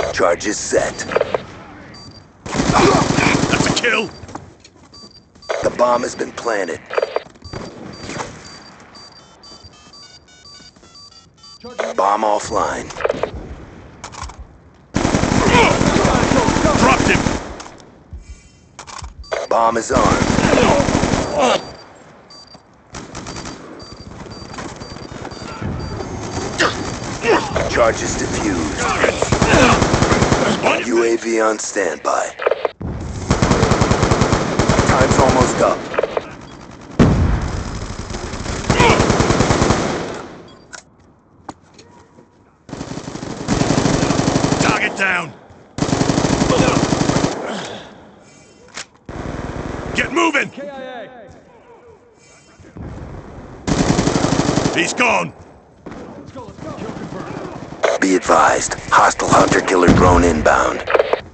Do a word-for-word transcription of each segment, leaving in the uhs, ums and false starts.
Charges set. That's a kill! The bomb has been planted. Bomb offline. Dropped him! Bomb is armed. Charges defused. U A V on standby. Time's almost up. Target down! Get moving! K I A. He's gone! Let's go, let's go. Kill confirmed. Be advised, hostile hunter-killer drone inbound.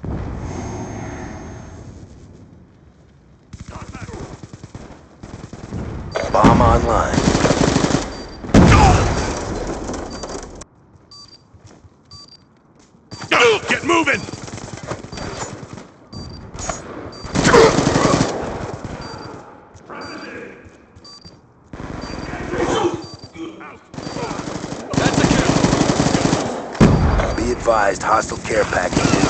Bomb online. Get moving! That's a kill. Be advised, hostile care package